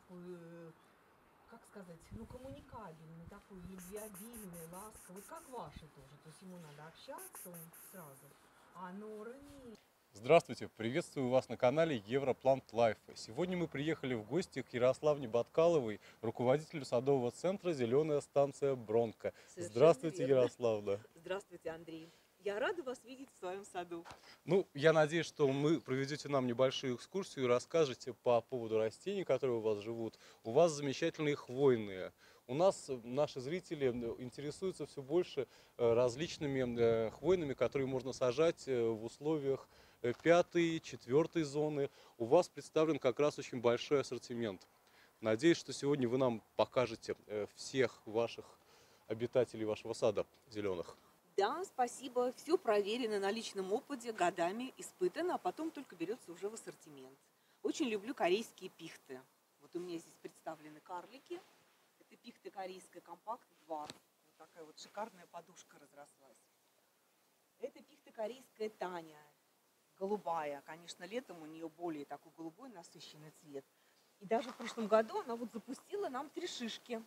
такой, как сказать, ну, коммуникабельный, такой любвеобильный, ласковый, как ваши тоже. То есть ему надо общаться, он сразу. А Нора нет. Здравствуйте, приветствую вас на канале Европлант Лайф. Сегодня мы приехали в гости к Ярославне Баткаловой, руководителю садового центра «Зеленая станция Бронко». Совершенно Здравствуйте, верно. Ярославна. Здравствуйте, Андрей. Я рада вас видеть в своем саду. Ну, я надеюсь, что вы проведете нам небольшую экскурсию и расскажете по поводу растений, которые у вас живут. У вас замечательные хвойные. У нас наши зрители интересуются все больше различными хвойными, которые можно сажать в условиях 5-й, 4-й зоны. У вас представлен как раз очень большой ассортимент. Надеюсь, что сегодня вы нам покажете всех ваших обитателей вашего сада зеленых. Да, спасибо. Все проверено на личном опыте, годами испытано, а потом только берется уже в ассортимент. Очень люблю корейские пихты. Вот у меня здесь представлены карлики. Это пихта корейская компакт Дварф. Вот такая вот шикарная подушка разрослась. Это пихта корейская Таня. Голубая. Конечно, летом у нее более такой голубой насыщенный цвет. И даже в прошлом году она вот запустила нам 3 шишки.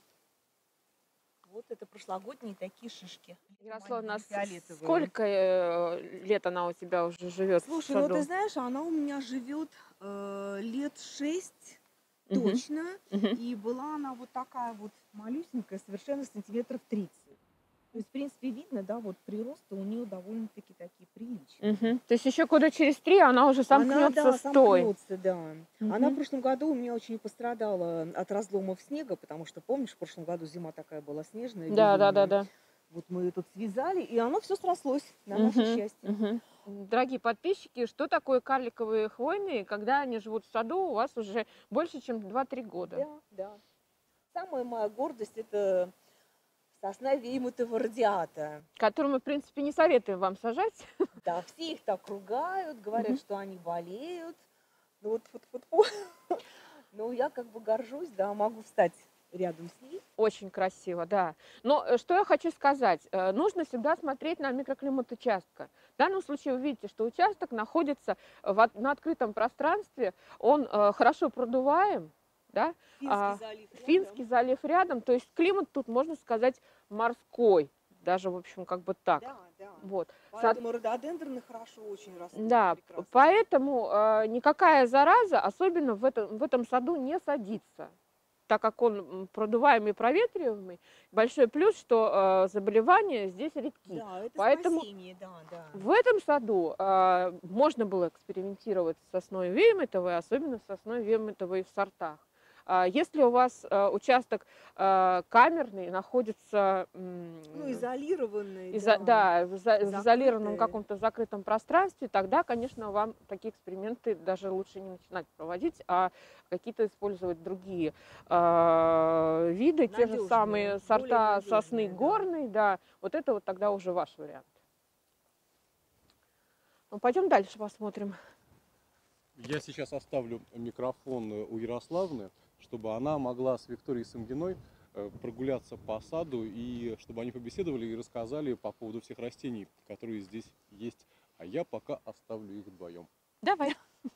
Вот это прошлогодние такие шишки. Ярославна, Фиолетовые. сколько лет она у тебя уже живет? Слушай, ну ты знаешь, она у меня живет лет 6 точно. И была она вот такая вот малюсенькая, совершенно сантиметров 30. То есть, в принципе, видно, да, вот приросты у нее довольно-таки такие приличные. То есть еще года через 3 она уже сомкнется Она, да, с той. сомкнется, да. Она в прошлом году у меня очень пострадала от разломов снега, потому что, помнишь, в прошлом году зима такая была снежная. Да. Вот мы ее тут связали, и оно все срослось, на наше счастье. Дорогие подписчики, что такое карликовые хвойные, когда они живут в саду у вас уже больше, чем 2-3 года? Да. Самая моя гордость – это сосна веймутова радиата. Которую мы, в принципе, не советуем вам сажать. Да, все их так ругают, говорят, что они болеют. Ну вот. Но я как бы горжусь, да, могу встать рядом с ней. Очень красиво, да. Но что я хочу сказать, нужно всегда смотреть на микроклимат участка. В данном случае вы видите, что участок находится на открытом пространстве, он хорошо продуваем, да? Финский залив рядом, то есть климат тут, можно сказать, морской, даже, в общем, как бы так. Да. Вот. Поэтому рододендроны хорошо очень растут. Да, прекрасно. поэтому никакая зараза, особенно в этом саду, не садится, так как он продуваемый, проветриваемый. Большой плюс, что заболевания здесь редки. Да, это Поэтому спасение, да. в этом саду можно было экспериментировать с сосной веймутовой, особенно с сосной веймутовой в сортах. Если у вас участок камерный, находится изолированный, в изолированном каком-то закрытом пространстве, тогда, конечно, вам такие эксперименты даже лучше не начинать проводить, а какие-то использовать другие виды, те же самые сорта сосны горной, да, вот это вот тогда уже ваш вариант. Ну, пойдем дальше посмотрим. Я сейчас оставлю микрофон у Ярославны, чтобы она могла с Викторией Самгиной прогуляться по саду, и чтобы они побеседовали и рассказали по поводу всех растений, которые здесь есть. А я пока оставлю их вдвоем. Давай.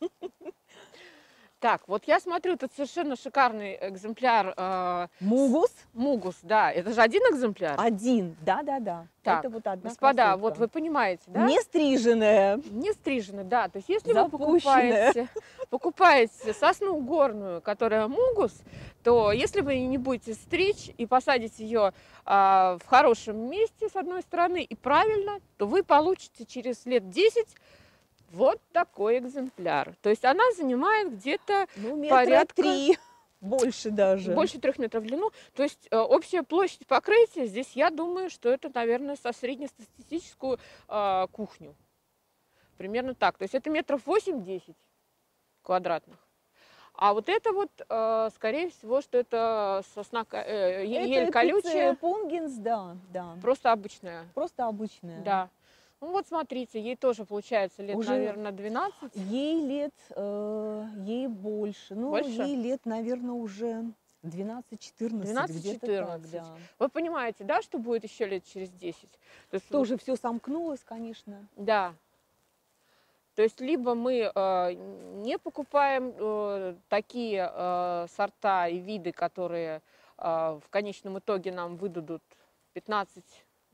Так, вот я смотрю, тут совершенно шикарный экземпляр. Мугус, да. Это же один экземпляр? Один, да. Так, это вот одна господа, красотка. вот вы понимаете, да? Не стриженная. Не стриженная, да. То есть если вы покупаете сосну горную, которая мугус, то если вы не будете стричь и посадите ее в хорошем месте, с одной стороны, и правильно, то вы получите через лет 10 вот такой экземпляр. То есть она занимает где-то порядка 3, больше даже. Больше 3 метров в длину. То есть общая площадь покрытия здесь, я думаю, что это, наверное, со среднестатистическую кухню. Примерно так. То есть это метров 8-10 квадратных. А вот это вот, скорее всего, что это сосна, ель колючая. Пунгенс, да. Просто обычная. Да. Ну вот смотрите, ей тоже получается лет, уже, наверное, 12. Ей больше. Ну, ей лет, наверное, уже 12-14. 12-14. Да. Вы понимаете, да, что будет еще лет через 10? То есть тоже все сомкнулось, конечно. Да. То есть либо мы не покупаем такие сорта и виды, которые в конечном итоге нам выдадут 15-20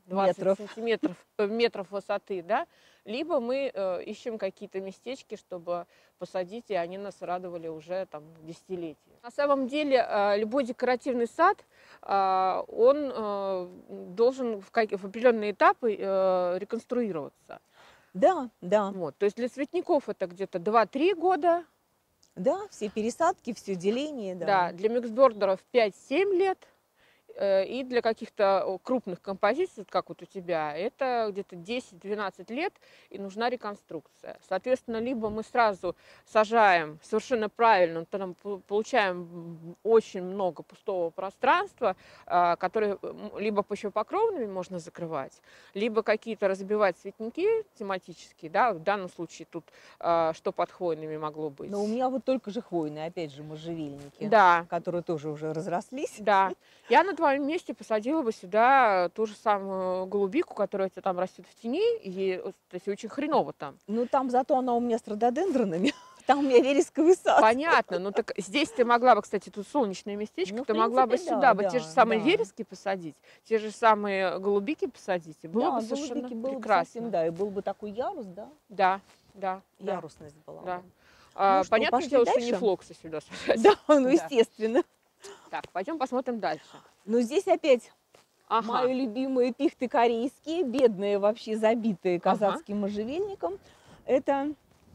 метров высоты, да, либо мы ищем какие-то местечки, чтобы посадить, и они нас радовали уже там десятилетия. На самом деле любой декоративный сад, он должен в определенные этапы реконструироваться. Да, да. Вот, то есть для цветников это где-то 2-3 года. Да, все пересадки, все деление, да. Да, для миксбордеров 5-7 лет. И для каких-то крупных композиций, как вот у тебя, это где-то 10-12 лет, и нужна реконструкция. Соответственно, либо мы сразу сажаем совершенно правильно, то там получаем очень много пустого пространства, которое либо почвопокровными можно закрывать, либо какие-то разбивать цветники тематические, да, в данном случае тут что под хвойными могло быть. Но у меня вот только же хвойные, опять же, можжевельники, да, которые тоже уже разрослись. Да, я на твоем месте посадила бы сюда ту же самую голубику, которая у тебя там растет в тени, и, то есть, очень хреново там. Ну, там зато она у меня с рододендронами, там у меня вересковый сад. Понятно, ну так здесь ты могла бы, кстати, тут солнечное местечко, Ну, в ты могла бы принципе, сюда да, бы те же да, самые да. верески посадить, те же самые голубики посадить, и было Да, бы совершенно голубики было бы прекрасно. совсем, да, и был бы такой ярус, да, Да, да, да, ярусность была да. бы. Понятное пошли дело, что дальше? не флоксы сюда сажать. Да, ну, Да. естественно. Так, пойдем посмотрим дальше. Но здесь опять Ага. мои любимые пихты корейские, бедные вообще, забитые казахским можжевельником. Это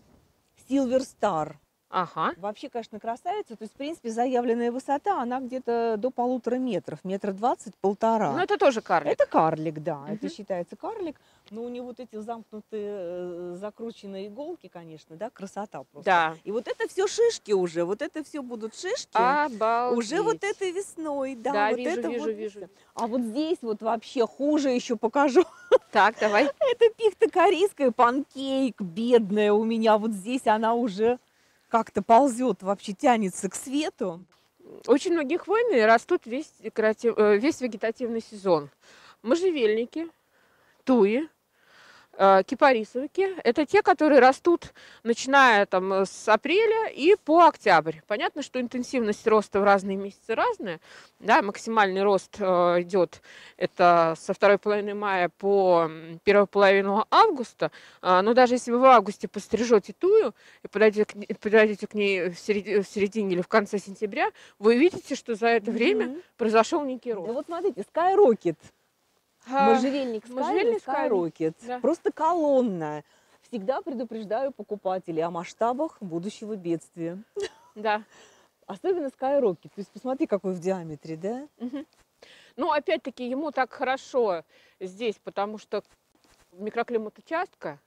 Silver Star. Ага. Вообще, конечно, красавица. То есть, в принципе, заявленная высота, она где-то до 1,5 метра, 1,20 м, 1,5. Ну, это тоже карлик. Это карлик, да, это Мгм. считается карлик. Но у него вот эти замкнутые, закрученные иголки, конечно, да, красота просто. Да. И вот это все шишки уже, вот это все будут шишки. Обалдеть. Уже вот этой весной, да, Да, вот вижу, это вижу, вот. вижу. А вот здесь вот вообще хуже еще покажу. Так, давай. Это пихта корейская, панкейк, бедная у меня. Вот здесь она уже как-то ползет, вообще тянется к свету. Очень многие хвойные растут весь вегетативный сезон. Можжевельники, туи, кипарисовики – это те, которые растут, начиная там с апреля и по октябрь. Понятно, что интенсивность роста в разные месяцы разная. Да, максимальный рост идет это со второй половины мая по первую половину августа. Но даже если вы в августе пострижете тую и подойдете к ней в середине или в конце сентября, вы увидите, что за это время произошел некий Да рост. вот смотрите, Skyrocket. Можжевельник можжевельник Skyrocket. да. Просто колонна. Всегда предупреждаю покупателей о масштабах будущего бедствия. Да. Особенно Skyrocket. То есть посмотри, какой в диаметре, да? Мгм. Ну, опять-таки, ему так хорошо здесь, потому что микроклимат участка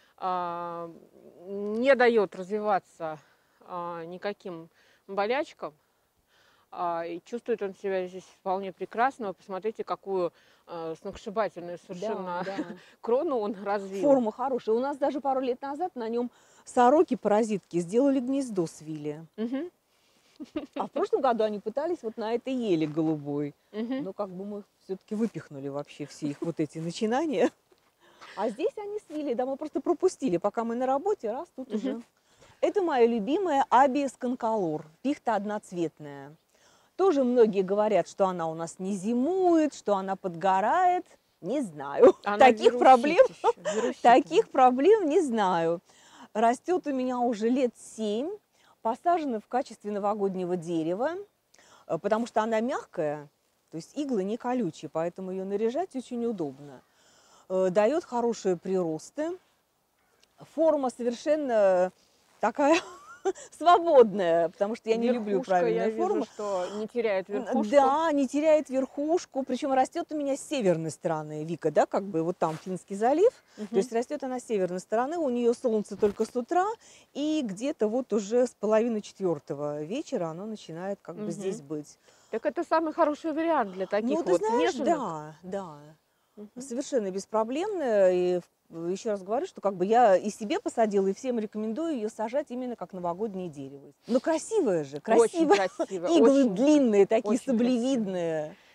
не дает развиваться никаким болячкам. И чувствует он себя здесь вполне прекрасно. Посмотрите, какую сногсшибательную совершенно Да, да. крону он развил. Форма хорошая. У нас даже пару лет назад на нем сороки-паразитки сделали гнездо, свили. Мгм. А в прошлом году они пытались вот на этой еле голубой. Мгм. Но как бы мы все-таки выпихнули вообще все их вот эти начинания. А здесь они свили, да, мы просто пропустили, пока мы на работе, раз тут уже. Это моя любимая Абиес конколор, пихта одноцветная. Тоже многие говорят, что она у нас не зимует, что она подгорает. Не знаю. Она Таких проблем, вирусит. таких проблем не знаю. Растет у меня уже лет 7, посажена в качестве новогоднего дерева, потому что она мягкая, то есть иглы не колючие, поэтому ее наряжать очень удобно. Дает хорошие приросты. Форма совершенно такая свободная, потому что я не люблю Верхушка, я правильную вижу, форму. что не теряет верхушку. Да, не теряет верхушку, причем растет у меня с северной стороны, Вика, да, как бы вот там Финский залив, то есть растет она с северной стороны, у нее солнце только с утра, и где-то вот уже с половины 4 вечера оно начинает как бы здесь быть. Так это самый хороший вариант для таких Ну, ты вот знаешь, неженок. да, да. Мгм. Совершенно беспроблемно. И еще раз говорю, что как бы я и себе посадила, и всем рекомендую ее сажать именно как новогоднее дерево. Но красивое же, Очень красиво. красиво. Иглы очень. длинные, такие очень саблевидные.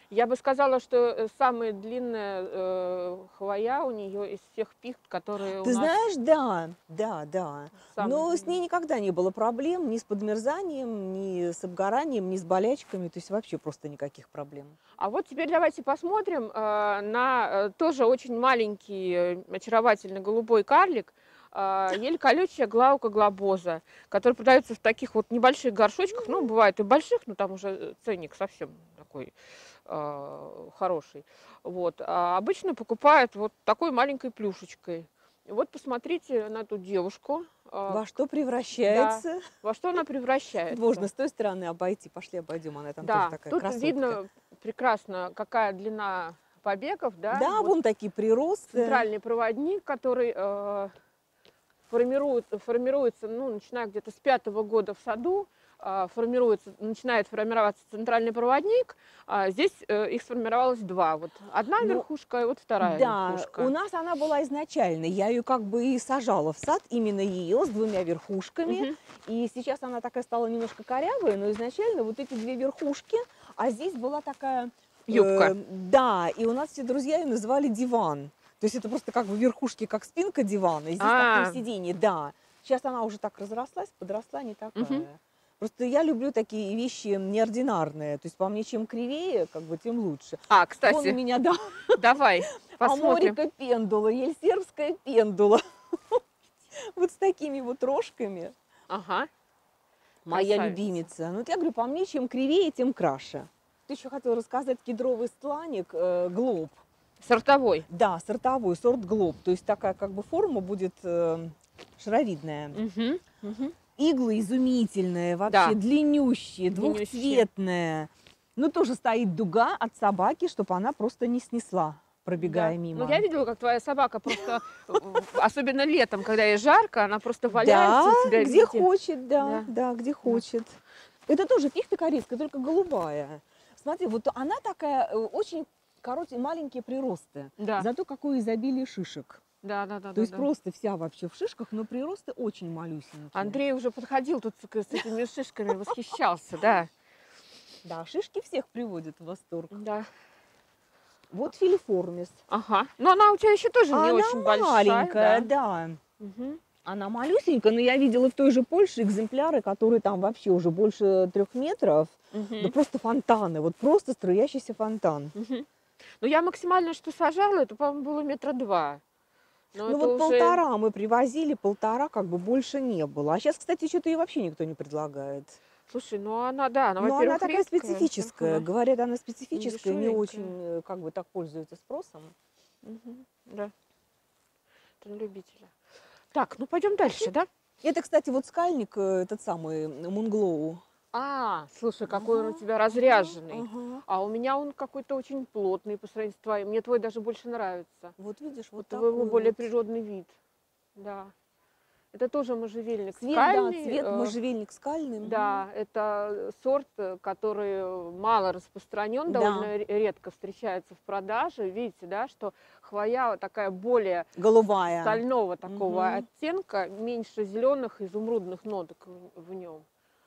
Я бы сказала, что самая длинная хвоя у нее из всех пихт, которые Ты у нас знаешь, да. самые Но с ней длинные. никогда не было проблем ни с подмерзанием, ни с обгоранием, ни с болячками. То есть вообще просто никаких проблем. А вот теперь давайте посмотрим на тоже очень маленький, очаровательный голубой карлик, ель колючая Glauca globosa, который продается в таких вот небольших горшочках, ну, бывает и больших, но там уже ценник совсем такой хороший. Вот. А обычно покупают вот такой маленькой плюшечкой. И вот посмотрите на эту девушку. Во что превращается? Во что она превращается. Можно с той стороны обойти. Пошли обойдем, она там тоже Да, такая тут красотка. видно прекрасно, какая длина побегов, да? Да, Вот вон такие приросты. центральный проводник, который формируется, ну, начиная где-то с 5-го года в саду, начинает формироваться центральный проводник. Здесь их сформировалось 2. Вот одна Ну, верхушка и вот вторая Да, верхушка. у нас она была изначально. Я ее как бы и сажала в сад, именно ее с 2 верхушками. Мгм. И сейчас она такая стала немножко корявая, но изначально вот эти 2 верхушки, а здесь была такая... Юбка. Да, и у нас все друзья ее называли диван. То есть это просто как бы верхушки, как спинка дивана, и здесь такое сиденье, да. Сейчас она уже так разрослась, подросла, не такая. Мгм. Просто я люблю такие вещи неординарные. То есть по мне, чем кривее, как бы, тем лучше. Вон у Кстати, меня, да, давай посмотрим. аморика пендула, ельсербская пендула. Вот с такими вот рожками. Ага. Моя Красавица. любимица. Ну, вот я говорю, по мне, чем кривее, тем краше. Ты еще хотела рассказать кедровый стланник Глоб. Сортовой. Да, сортовой, сорт Глоб. То есть такая как бы форма будет шаровидная. Мгм. Мгм. Иглы изумительные, вообще Да. длиннющие, Длиннющие. двухцветные. Ну, тоже стоит дуга от собаки, чтобы она просто не снесла, пробегая Да. мимо. Ну, я видела, как твоя собака просто, особенно летом, когда ей жарко, она просто валяется у тебя где везде. хочет, Да. да, где хочет. Это тоже пихта корейская, только голубая. Смотри, вот она такая, очень коротенькие, маленькие приросты. Да. Зато какое изобилие шишек. Да. То есть просто вся вообще в шишках, но приросты очень малюсенькие. Андрей уже подходил тут с этими шишками, восхищался, да. Да, шишки всех приводят в восторг. Да. Вот филиформис. Ага. Но она у тебя еще тоже не Она очень большая. маленькая, Да. да. Мгм. Она малюсенькая, но я видела в той же Польше экземпляры, которые там вообще уже больше 3 метров. Мгм. Да просто фонтаны, вот просто струящийся фонтан. Мгм. Ну, я максимально, что сажала, это, по-моему, было 2 метра. Но Ну это вот уже... 1,5 мы привозили, 1,5 как бы больше не было. А сейчас, кстати, что-то ее вообще никто не предлагает. Слушай, ну она, да, она, Но во-первых, она такая редкая. специфическая. Ага. Говорят, она специфическая, не дешевенькая. очень как бы так пользуется спросом. Мгм. Да. Это на любителя. Так, ну пойдем дальше, да? Это, кстати, вот скальник, этот самый Мунглоу. Слушай, какой он у тебя разряженный. А у меня он какой-то очень плотный по сравнению с твоим. Мне твой даже больше нравится. Вот видишь, вот Вот твоего такой более вот. природный вид. Да. Это тоже можжевельник Цвет, скальный. да, цвет можжевельник скальный. Да, это сорт, который мало распространен, Да. довольно редко встречается в продаже. Видите, да, что хвоя такая более Голубая. стального такого Мгм. оттенка, меньше зеленых изумрудных ноток в нем.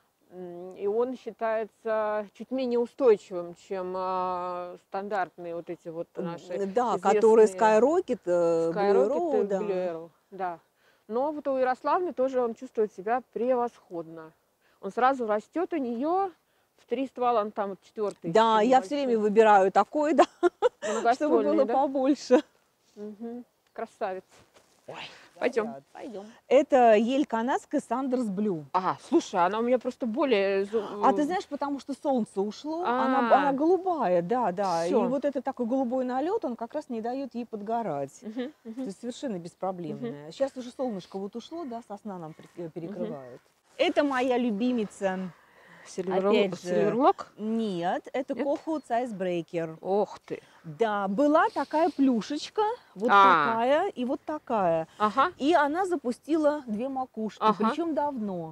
И он считается чуть менее устойчивым, чем стандартные вот эти вот наши Да, которые известные Skyrocket, Blue Skyrocket Arrow, и да. Blue Arrow, да. Но вот у Ярославны тоже он чувствует себя превосходно. Он сразу растет у нее в 3 ствола, он там 4-й. Да, я все время выбираю такой, да, чтобы было да? побольше. Мгм. Красавец. Пойдем. Пойдем. Это ель канадская Сандерс Блю. Слушай, она у меня просто более... А ты знаешь, потому что солнце ушло, она голубая, да. И Всё. вот это такой голубой налет, он как раз не дает ей подгорать. Мгм, То мгм. есть совершенно беспроблемная. Сейчас уже солнышко вот ушло, да, сосна нам перекрывает. Это моя любимица. Опять же, Сильверлок? Нет, это Нет? Kohut Icebreaker. Ох ты. Да, была такая плюшечка, вот такая и вот такая. Ага. И она запустила 2 макушки, Ага. причем давно.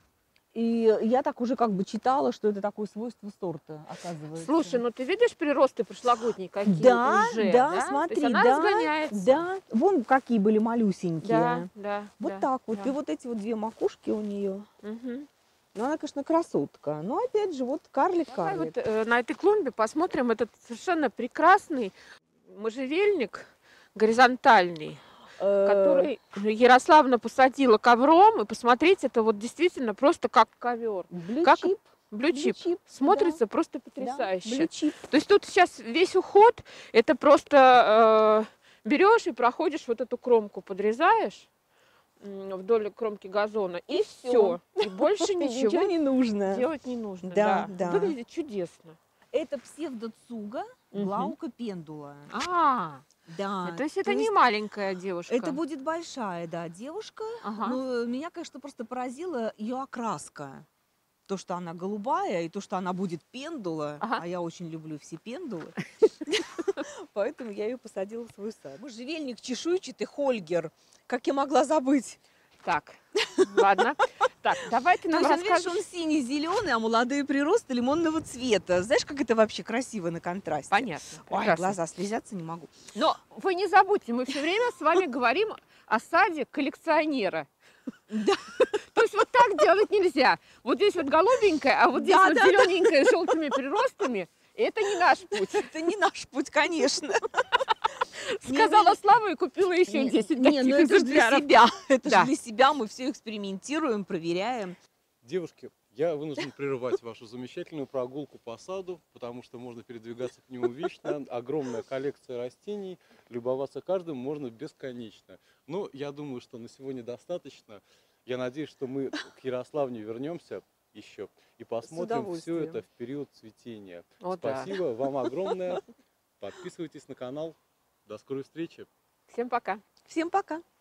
И я так уже как бы читала, что это такое свойство сорта, оказывается. Слушай, ну ты видишь приросты прошлогодние какие да, уже, да, То смотри, есть она да, разгоняется. да, вон какие были малюсенькие. Да. Вот да, так вот, да. и вот эти вот 2 макушки у нее. Мгм. Ну, она, конечно, красотка. Но, опять же, вот Давай карлик-карлик. вот на этой клумбе посмотрим этот совершенно прекрасный можжевельник горизонтальный, который Ярославна посадила ковром. И посмотрите, это вот действительно просто как ковер. Как Блючип. блючип. Блючип, Смотрится просто Да, потрясающе. блючип. То есть тут сейчас весь уход, это просто берешь и проходишь вот эту кромку, подрезаешь вдоль кромки газона, и И все. всё. И больше Ничего ничего не нужно. делать не нужно. Да, да. Выглядит чудесно. Это псевдоцуга Мгм. Глаука пендула. Да. То есть это то не есть маленькая девушка. это будет большая, да, девушка. Ага. Но меня, конечно, просто поразила ее окраска. То, что она голубая, и то, что она будет пендула. Ага. А я очень люблю все пендулы. Поэтому я ее посадила в свой сад. Можжевельник чешуйчатый Хольгер. Как я могла забыть? Так, ладно. Так, давай ты То нам есть, видишь, расскажешь. он синий-зеленый, а молодые приросты лимонного цвета. Знаешь, как это вообще красиво на контрасте? Понятно. Ой, прекрасно. глаза слезятся, не могу. Но вы не забудьте, мы все время с вами говорим о саде коллекционера. Да. То есть вот так делать нельзя. Вот здесь вот голубенькое, а вот здесь Да, вот да, зелененькое с желтыми приростами. Это не наш путь. Это не наш путь, конечно. Сказала Слава и купила еще 10 таких Не, ну это же для экземпляров. себя. Это Да. же для себя. Мы все экспериментируем, проверяем. Девушки, я вынужден прерывать вашу замечательную прогулку по саду, потому что можно передвигаться к нему вечно. Огромная коллекция растений, любоваться каждым можно бесконечно. Но я думаю, что на сегодня достаточно. Я надеюсь, что мы к Ярославне вернемся еще и посмотрим все удовольствием. это в период цветения. О, да. Спасибо вам огромное. Подписывайтесь на канал. До скорой встречи. Всем пока. Всем пока.